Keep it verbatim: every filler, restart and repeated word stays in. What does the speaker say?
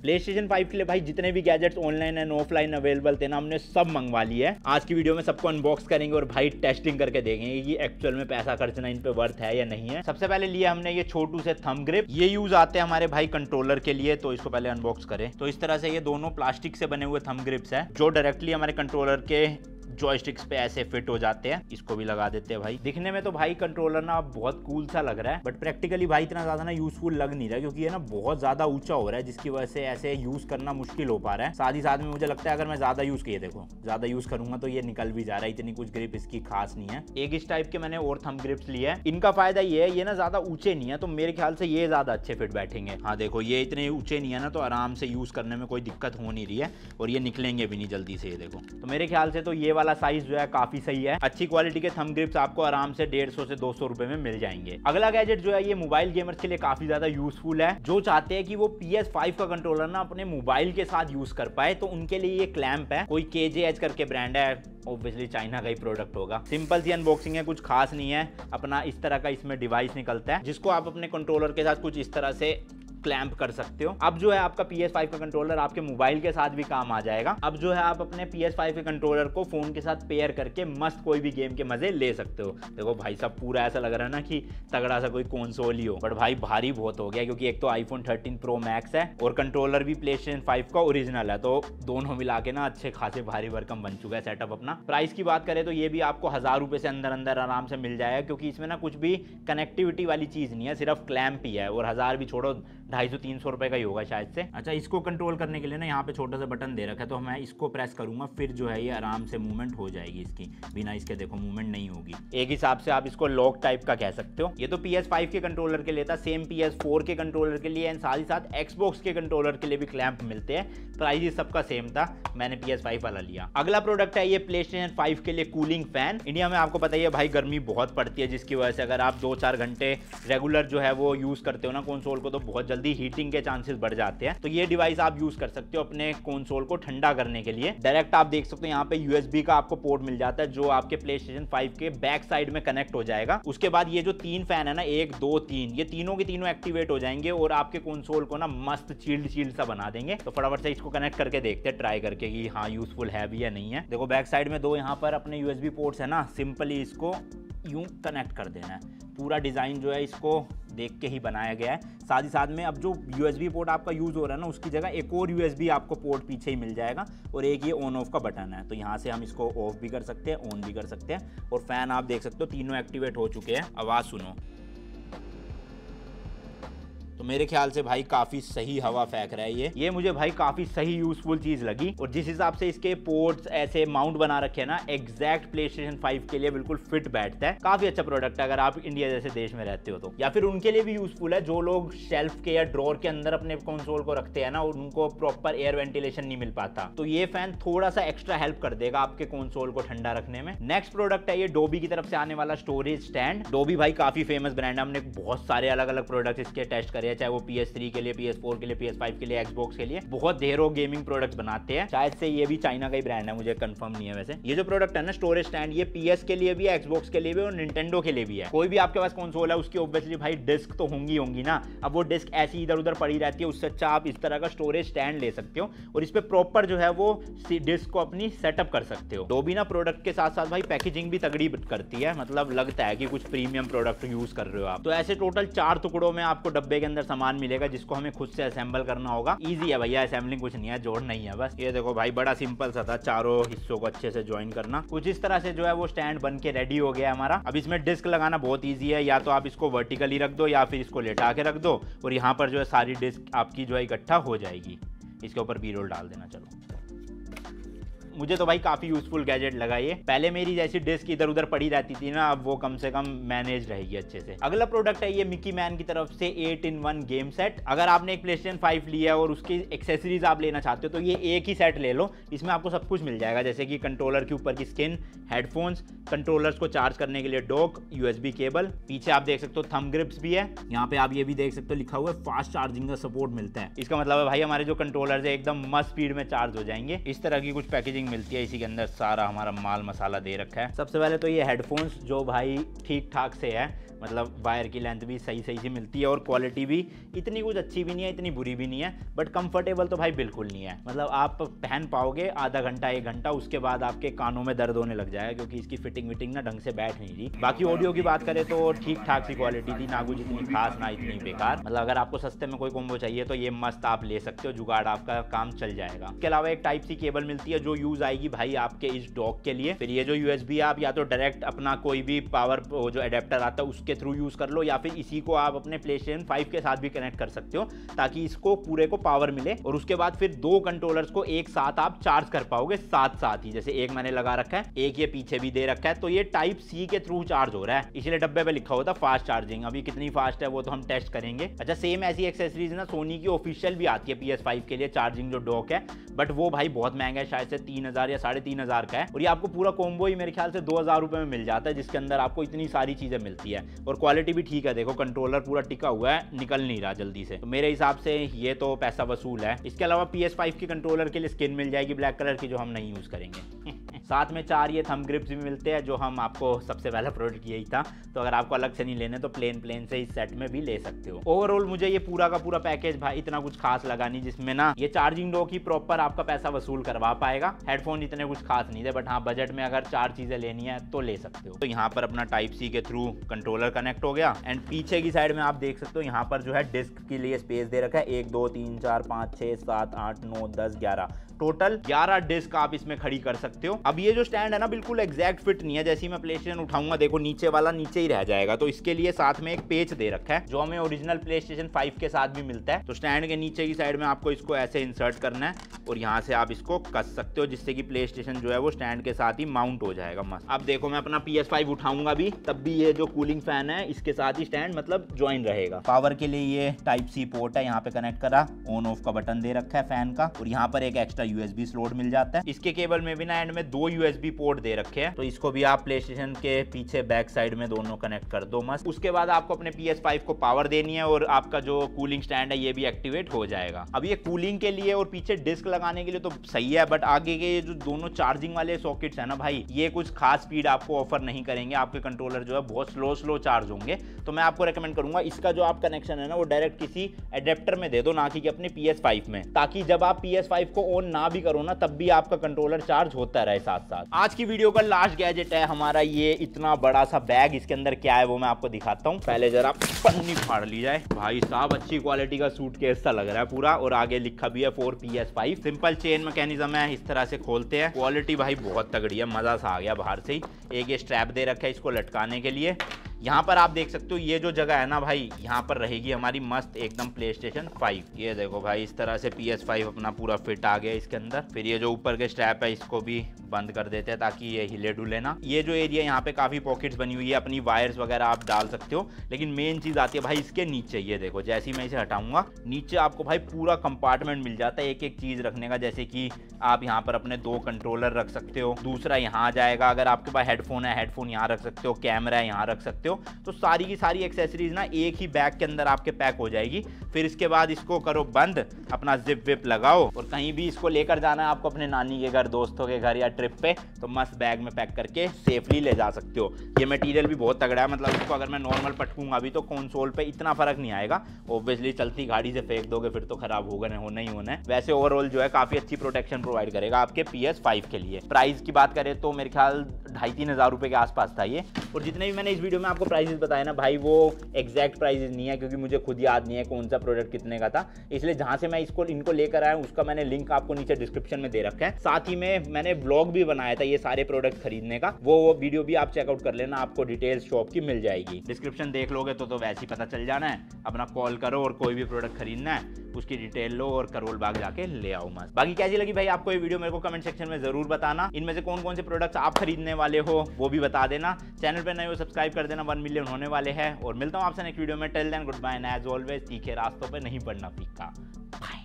Play station five के लिए भाई जितने भी gadgets online and offline available थे ना, हमने सब मंगवा लिए है। आज की वीडियो में सबको अनबॉक्स करेंगे और भाई टेस्टिंग करके देखेंगे कि एक्चुअल में पैसा खर्चना इन पे वर्थ है या नहीं है। सबसे पहले लिए हमने ये छोटू से थंब ग्रिप, ये यूज आते हैं हमारे भाई कंट्रोलर के लिए, तो इसको पहले अनबॉक्स करें। तो इस तरह से ये दोनों प्लास्टिक से बने हुए थंब ग्रिप्स है जो डायरेक्टली हमारे कंट्रोलर के जॉयस्टिक्स पे ऐसे फिट हो जाते हैं। इसको भी लगा देते हैं भाई। दिखने में तो भाई कंट्रोलर ना बहुत कूल सा लग रहा है, बट प्रैक्टिकली भाई इतना ज्यादा ना यूजफुल लग नहीं रहा है, क्योंकि ये ना बहुत ज्यादा ऊंचा हो रहा है, जिसकी वजह से ऐसे यूज करना मुश्किल हो पा रहा है। साथ ही साथ में मुझे लगता है अगर मैं ज्यादा यूज किए देखो ज्यादा यूज करूंगा तो ये निकल भी जा रहा है। इतनी कुछ ग्रिप इसकी खास नहीं है। एक इस टाइप के मैंने और थंब ग्रिप्स लिए हैं। इनका फायदा ये है ये ना ज्यादा ऊंचे नहीं है, तो मेरे ख्याल से ये ज्यादा अच्छे फिट बैठेंगे। हाँ देखो ये इतने ऊंचे नहीं है ना, तो आराम से यूज करने में कोई दिक्कत हो नहीं रही है और ये निकलेंगे भी नहीं जल्दी से। ये देखो तो मेरे ख्याल से तो ये वाला साइज जो है काफी सही है। अच्छी क्वालिटी के थंब ग्रिप्स आपको आराम से डेढ़ सौ से दो सौ रुपए में मिल जाएंगे। अगला गैजेट जो है ये मोबाइल गेमर्स के लिए काफी ज्यादा यूजफुल है। जो चाहते हैं कि वो पी एस फाइव का कंट्रोलर ना अपने मोबाइल के साथ यूज कर पाए, तो उनके लिए ये क्लैंप है। कोई के जे एच करके ब्रांड है, ऑब्वियसली चाइना का ही प्रोडक्ट होगा। सिंपल सी अनबॉक्सिंग है, कुछ खास नहीं है। अपना इस तरह का इसमें डिवाइस निकलता है जिसको आप अपने कंट्रोलर के साथ कुछ इस तरह से क्लैंप कर सकते हो। अब जो है आपका पी एस फाइव का कंट्रोलर आपके मोबाइल के साथ भी काम आ जाएगा। अब जो है आप अपने पी एस फाइव के कंट्रोलर को फोन के साथ पेयर करके मस्त कोई भी गेम के मजे ले सकते हो। देखो भाई साहब पूरा ऐसा लग रहा है ना कि तगड़ा सा कोई कंसोल ही हो, बट भाई भारी बहुत हो गया, क्योंकि एक तो आईफोन थर्टीन प्रो मैक्स है और कंट्रोलर भी प्ले स्टेशन फाइव का ओरिजिनल है, तो दोनों मिला के ना अच्छे खासे भारी भरकम बन चुका है सेटअप अपना। प्राइस की बात करें तो ये भी आपको हजार रुपए से अंदर अंदर आराम से मिल जाएगा, क्योंकि इसमें ना कुछ भी कनेक्टिविटी वाली चीज नहीं है, सिर्फ क्लैंप ही है। और हजार भी छोड़ो, ढाई सौ तीन सौ रुपए का ही होगा शायद से। अच्छा, इसको कंट्रोल करने के लिए ना यहाँ पे छोटा सा बटन दे रखा है, तो मैं इसको प्रेस करूंगा, फिर जो है ये आराम से मूवमेंट हो जाएगी इसकी। बिना इसके देखो मूवमेंट नहीं होगी। एक हिसाब से आप इसको लॉक टाइप का कह सकते हो। ये तो पी एस फाइव के कंट्रोलर के लिए था, सेम पी एस फोर के कंट्रोलर के लिए एंड साथ ही साथ एक्सबॉक्स के कंट्रोलर के लिए भी क्लैंप मिलते हैं। प्राइस सबका सेम था, मैंने पी एस फाइव वाला लिया। अगला प्रोडक्ट है ये प्ले स्टेशन फाइव के लिए कूलिंग फैन। इंडिया में आपको पता ही है भाई गर्मी बहुत पड़ती है, जिसकी वजह से अगर आप दो चार घंटे रेगुलर जो है वो यूज करते हो ना कंसोल को, तो बहुत जल्दी हीटिंग के चांसेस बढ़ जाते हैं। तो ये डिवाइस आप यूज कर सकते हो अपने कंसोल को ठंडा करने के लिए। डायरेक्ट आप देख सकते हो यहाँ पे यू एस बी का आपको पोर्ट मिल जाता है, जो आपके प्ले स्टेशन फाइव के बैक साइड में कनेक्ट हो जाएगा। उसके बाद ये जो तीन फैन है ना, एक दो तीन, ये तीनों के तीनों एक्टिवेट हो जाएंगे और आपके कंसोल को ना मस्त चिल्ड चिल्ड सा बना देंगे। तो फटाफट से इसको कनेक्ट करके देखते हैं, ट्राई करके कि हाँ यूजफुल है भी या नहीं है। देखो बैक साइड में दो यहाँ पर अपने यू एस बी पोर्ट्स है ना, सिंपली इसको यूं कनेक्ट कर देना है। पूरा डिजाइन जो है इसको देख के ही बनाया गया है। साथ ही साथ में अब जो यू एस बी पोर्ट आपका यूज हो रहा है ना, उसकी जगह एक और यू एस बी आपको पोर्ट पीछे ही मिल जाएगा और एक ये ऑन ऑफ का बटन है, तो यहाँ से हम इसको ऑफ भी कर सकते हैं, ऑन भी कर सकते हैं। और फैन आप देख सकते हो तीनों एक्टिवेट हो चुके हैं। आवाज सुनो, तो मेरे ख्याल से भाई काफी सही हवा फेंक रहा है ये ये मुझे भाई काफी सही यूजफुल चीज लगी। और जिस हिसाब से इसके पोर्ट्स ऐसे माउंट बना रखे हैं ना, एग्जैक्ट प्ले स्टेशन फाइव के लिए बिल्कुल फिट बैठता है। काफी अच्छा प्रोडक्ट है अगर आप इंडिया जैसे देश में रहते हो तो, या फिर उनके लिए भी यूजफुल है जो लोग शेल्फ के या ड्रॉर के अंदर अपने कंसोल को रखते हैं ना और उनको प्रॉपर एयर वेंटिलेशन नहीं मिल पाता, तो ये फैन थोड़ा सा एक्स्ट्रा हेल्प कर देगा आपके कंसोल को ठंडा रखने में। नेक्स्ट प्रोडक्ट है ये डोबी की तरफ से आने वाला स्टोरेज स्टैंड। डोबी भाई काफी फेमस ब्रांड है, हमने बहुत सारे अलग अलग प्रोडक्ट इसके टेस्ट करे, चाहे वो पी एस थ्री के लिए, पी एस फोर के लिए, पी एस फाइव के लिए, एक्सबॉक्स के लिए, बहुत ढेरों गेमिंग प्रोडक्ट्स बनाते हैं। शायद से ये भी चाइना का ही ब्रांड है, मुझे कंफर्म नहीं है वैसे। ये जो प्रोडक्ट है ना स्टोरेज स्टैंड, ये पी एस के लिए भी है, एक्सबॉक्स के लिए भी और निंटेंडो के लिए भी है। कोई भी आपके पास कंसोल है उसकी ऑब्वियसली भाई डिस्क तो होंगी होंगी ना। अब वो डिस्क ऐसी इधर उधर पड़ी रहती है, उससे अच्छा आप इस तरह का स्टोरेज स्टैंड ले सकते हो और इस पे प्रॉपर जो है वो डिस्क को अपनी सेटअप कर सकते हो। डोबी ना प्रोडक्ट के साथ साथ भाई पैकेजिंग भी तगड़ी करती है, मतलब लगता है कि कुछ प्रीमियम प्रोडक्ट यूज कर रहे हो आप। तो ऐसे टोटल चार टुकड़ों में आपको डब्बे के अंदर सामान मिलेगा, जिसको हमें खुद से असेंबल करना होगा। इजी है भैया, असेंबलिंग कुछ नहीं है, जोड़ नहीं है बस। ये देखो भाई बड़ा सिंपल सा था, चारों हिस्सों को अच्छे से ज्वाइन करना। कुछ इस तरह से जो है वो स्टैंड बन के रेडी हो गया हमारा। अब इसमें डिस्क लगाना बहुत ईजी है, या तो आप इसको वर्टिकली रख दो या फिर इसको लेटा के रख दो और यहाँ पर जो है सारी डिस्क आपकी जो है इकट्ठा हो जाएगी। इसके ऊपर बी रोल डाल देना। चलो, मुझे तो भाई काफी यूजफुल गैजेट लगा ये। पहले मेरी जैसी डिस्क इधर उधर पड़ी रहती थी ना, अब वो कम से कम मैनेज रहेगी अच्छे से। अगला प्रोडक्ट है ये मिकी मैन की तरफ से eight in one game set. अगर आपने एक प्ले स्टेशन फाइव लिया और उसकी एक्सेसरीज आप लेना चाहते हो तो ये एक ही सेट ले लो, इसमें आपको सब कुछ मिल जाएगा, जैसे कि कंट्रोलर के ऊपर की स्किन, हेडफोन्स, कंट्रोलर्स को चार्ज करने के लिए डॉक, यूएसबी केबल, पीछे आप देख सकते हो थंब ग्रिप्स भी है। यहाँ पे आप ये भी देख सकते हो लिखा हुआ है फास्ट चार्जिंग का सपोर्ट मिलता है। इसका मतलब है भाई हमारे जो कंट्रोलर है एकदम मस्त स्पीड में चार्ज हो जाएंगे। इस तरह की कुछ पैकेजिंग पैकेजिंग मिलती है, इसी के अंदर सारा हमारा माल मसाला दे रखा है। सबसे पहले तो ये हेडफोन्स जो भाई ठीक ठाक से है, मतलब वायर की लेंथ भी सही सही सी मिलती है और क्वालिटी भी इतनी कुछ अच्छी भी नहीं है, इतनी बुरी भी नहीं है, बट कंफर्टेबल तो भाई बिल्कुल नहीं है। मतलब आप पहन पाओगे आधा घंटा एक घंटा, उसके बाद आपके कानों में दर्द होने लग जाएगा क्योंकि इसकी फिटिंग विटिंग ना ढंग से बैठ नहीं रही। बाकी ऑडियो की बात करें तो ठीक ठाक सी क्वालिटी थी, ना कुछ इतनी खास ना इतनी बेकार। मतलब अगर आपको सस्ते में कोई कॉम्बो चाहिए तो ये मस्त आप ले सकते हो, जुगाड़ आपका काम चल जाएगा। इसके अलावा एक टाइप सी केबल मिलती है जो यूज आएगी भाई आपके इस डॉक के लिए। फिर ये जो यूएसबी आप या तो डायरेक्ट अपना कोई भी पावर जो अडेप्टर आता है उसके थ्रू यूज कर लो, या फिर इसी को आप अपने प्लेस्टेशन फाइव के साथ भी कनेक्ट कर सकते हो ताकि इसको पूरे को पावर मिले। और उसके बाद फिर दो कंट्रोलर्स को एक साथ आप चार्ज कर पाओगे साथ साथ ही। जैसे एक मैंने लगा रखा है, एक ये पीछे भी दे रखा है, तो ये टाइप सी के थ्रू चार्ज हो रहा है, इसलिए डब्बे पे लिखा होता फास्ट चार्जिंग। अभी कितनी फास्ट है वो तो हम टेस्ट करेंगे। अच्छा, सेम ऐसी एक्सेसरीज ना सोनी की ऑफिशियल भी आती है पी एस फाइव के लिए, चार्जिंग जो डॉक है, बट वो भाई बहुत महंगा है, शायद से तीन हजार या साढ़े तीन हजार का है। और ये आपको पूरा कॉम्बो ही मेरे ख्याल से दो हजार रुपए में मिल जाता है, जिसके अंदर आपको इतनी सारी चीजें मिलती है और क्वालिटी भी ठीक है। देखो कंट्रोलर पूरा टिका हुआ है, निकल नहीं रहा जल्दी से, तो मेरे हिसाब से ये तो पैसा वसूल है। इसके अलावा पी एस फाइव की कंट्रोलर के लिए स्किन मिल जाएगी ब्लैक कलर की, जो हम नहीं यूज करेंगे। साथ में चार ये थंब ग्रिप्स भी मिलते हैं, जो हम आपको सबसे पहला प्रोडक्ट यही था, तो अगर आपको अलग से नहीं लेने तो प्लेन प्लेन से इस सेट में भी ले सकते हो। ओवरऑल मुझे ये पूरा का पूरा पैकेज भाई इतना कुछ खास लगा नहीं, जिसमें ना ये चार्जिंग डॉक ही प्रॉपर आपका पैसा वसूल करवा पाएगा। हेडफोन इतने कुछ खास नहीं थे, बट हाँ बजट में अगर चार चीजें लेनी है तो ले सकते हो। तो यहाँ पर अपना टाइप सी के थ्रू कंट्रोलर कनेक्ट हो गया एंड पीछे की साइड में आप देख सकते हो यहाँ पर जो है डिस्क के लिए स्पेस दे रखा है। एक दो तीन चार पाँच छः सात आठ नौ दस ग्यारह, टोटल ग्यारह डिस्क आप इसमें खड़ी कर सकते हो। अब ये जो स्टैंड है ना बिल्कुल एग्जैक्ट फिट नहीं है, जैसे मैं प्लेस्टेशन उठाऊंगा देखो नीचे वाला नीचे ही रह जाएगा, तो इसके लिए साथ में एक पेच दे रखा है जो हमें ओरिजिनल प्लेस्टेशन फाइव के साथ भी मिलता है। तो स्टैंड के नीचे की साइड में आपको इसको ऐसे इंसर्ट करना है और यहाँ से आप इसको कस सकते हो, जिससे कि प्लेस्टेशन जो है वो स्टैंड के साथ ही माउंट हो जाएगा मस्त। अब देखो मैं अपना पी एस फाइव उठाऊंगा भी, तब भी ये जो कूलिंग फैन है इसके साथ ही स्टैंड मतलब ज्वाइन रहेगा। पावर के लिए ये टाइप सी पोर्ट है, यहाँ पे कनेक्ट करा, ऑन ऑफ का बटन दे रखा है फैन का, और यहाँ पर एक एक्स्ट्रा यूएसबी स्लॉट मिल जाता है। इसके केबल में भी ना एंड में दो यूएसबी पोर्ट दे रखे हैं, तो इसको भी आप प्लेस्टेशन के पीछे बैक साइड में दोनों कनेक्ट कर दो मस्त। उसके बाद आपको अपने पी एस फाइव को पावर देनी है और आपका जो कूलिंग स्टैंड है ये भी एक्टिवेट हो जाएगा। अब ये कूलिंग के लिए और पीछे डिस्क लगाने के लिए तो सही है, बट आगे के जो दोनों चार्जिंग वाले सॉकेट्स है ना भाई, ये कुछ खास स्पीड आपको ऑफर नहीं करेंगे, आपके कंट्रोलर जो है बहुत स्लो स्लो चार्ज होंगे। तो मैं आपको रेकमेंड करूंगा इसका जो आप कनेक्शन है ना वो डायरेक्ट किसी एडेप्टर में दे दो, ना कि अपने पी एस फाइव में, ताकि जब आप पी एस फाइव को ऑन ना भी करो ना तब भी आपका कंट्रोलर चार्ज होता रहे साथ साथ। आज की वीडियो का लास्ट गैजेट है हमारा ये इतना बड़ा सा बैग। इसके अंदर क्या है वो मैं आपको दिखाता हूँ। पहले जरा पन्नी फाड़ ली जाए। भाई साहब अच्छी क्वालिटी का सूटकेस सा लग रहा है पूरा, और आगे लिखा भी है for P S five. Simple chain mechanism है, इस तरह से खोलते हैं। क्वालिटी भाई बहुत तगड़ी है, मजा सा आ गया बाहर से ही। एक ये स्ट्रैप दे रखा है इसको लटकाने के लिए। यहाँ पर आप देख सकते हो ये जो जगह है ना भाई, यहाँ पर रहेगी हमारी मस्त एकदम प्लेस्टेशन फाइव। ये देखो भाई इस तरह से पी एस फाइव अपना पूरा फिट आ गया इसके अंदर। फिर ये जो ऊपर के स्ट्रैप है इसको भी बंद कर देते हैं ताकि ये हिले डुले ना। ये जो एरिया यहाँ पे काफी पॉकेट्स बनी हुई है, अपनी वायर्स वगैरह आप डाल सकते हो। लेकिन मेन चीज आती है भाई इसके नीचे। ये देखो जैसे ही मैं इसे हटाऊंगा नीचे आपको भाई पूरा कंपार्टमेंट मिल जाता है एक एक चीज रखने का। जैसे कि आप यहाँ पर अपने दो कंट्रोलर रख सकते हो, दूसरा यहाँ आ जाएगा। अगर आपके पास हेडफोन है हेडफोन यहाँ रख सकते हो, कैमरा है यहाँ रख सकते हो। तो सारी की सारी एक्सेसरीज ना एक ही बैग के अंदर आपके पैक हो जाएगी। फिर इसके बाद इसको करो बंद, अपना जिप विप लगाओ, और कहीं भी इसको लेकर जाना है आपको अपने नानी के घर, दोस्तों के घर या ट्रिप पे, तो मस्त बैग में पैक करके सेफली ले जा सकते हो। ये मटेरियल भी बहुत तगड़ा है, मतलब इसको अगर मैं नॉर्मल पटकूंगा भी तो कंसोल पे इतना फर्क नहीं आएगा। ऑब्वियसली चलती गाड़ी से फेंक दोगे फिर तो खराब होगा, नहीं होना ही होना है। वैसे ओवरऑल जो है काफी अच्छी प्रोटेक्शन प्रोवाइड करेगा आपके पी एस फाइव के लिए। प्राइस की बात करें तो मेरे ख्याल ढाई तीन हजार रुपए के आसपास था ये। और जितने भी मैंने इस वीडियो में आपको प्राइसेस बताए ना भाई, वो एग्जैक्ट प्राइसेस नहीं है, क्योंकि मुझे खुद याद नहीं है कौन सा प्रोडक्ट कितने का था। इसलिए जहां से मैं इसको इनको लेकर आया हूं उसका मैंने लिंक आपको नीचे डिस्क्रिप्शन में दे रखा है। साथ ही में मैंने ब्लॉग भी बनाया था ये सारे प्रोडक्ट खरीदने का, वो वो वीडियो भी आप चेकआउट कर लेना, आपको डिटेल्स शॉप की मिल जाएगी। डिस्क्रिप्शन देख लोगे तो तो वैसे ही पता चल जाना है। अपना कॉल करो और कोई भी प्रोडक्ट खरीदना है उसकी डिटेल लो और करोल बाग जाके ले आओ मस्त। बाकी कैसी लगी भाई आपको ये वीडियो मेरे को कमेंट सेक्शन में जरूर बताना। इनमें से कौन कौन से प्रोडक्ट्स आप खरीदने वाले हो वो भी बता देना। चैनल पे नए हो सब्सक्राइब कर देना, वन मिलियन होने वाले हैं। और मिलता हूँ आपसे नेक्स्ट वीडियो में। Till then goodbye and as always तीखे रास्तों पे नहीं बढ़ना फीका। बाय।